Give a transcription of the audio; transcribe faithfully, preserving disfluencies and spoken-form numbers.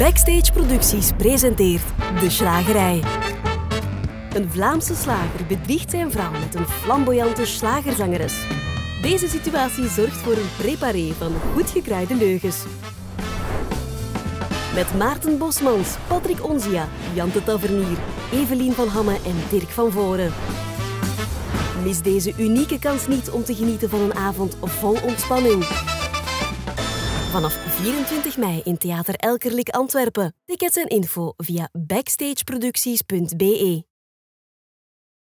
Backstage Producties presenteert De Schlagerij. Een Vlaamse slager bedriegt zijn vrouw met een flamboyante slagerzangeres. Deze situatie zorgt voor een préparé van goed gekruide leugens. Met Maarten Bosmans, Patrick Onzia, Jan de Tavernier, Evelien van Hamme en Dirk van Voren. Mis deze unieke kans niet om te genieten van een avond vol ontspanning. Vanaf vierentwintig mei in Theater Elkerlijk Antwerpen. Tickets en info via backstageproducties punt be.